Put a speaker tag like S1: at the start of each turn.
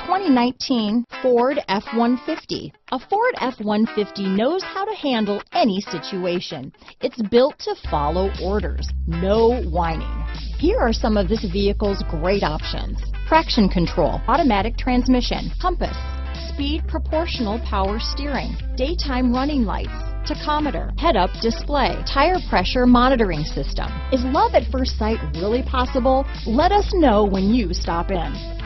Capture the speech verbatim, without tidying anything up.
S1: twenty nineteen Ford F one fifty. A Ford F one fifty knows how to handle any situation. It's built to follow orders, no whining. Here are some of this vehicle's great options: traction control, automatic transmission, compass, speed proportional power steering, daytime running lights, tachometer, head-up display, tire pressure monitoring system. Is love at first sight really possible? Let us know when you stop in.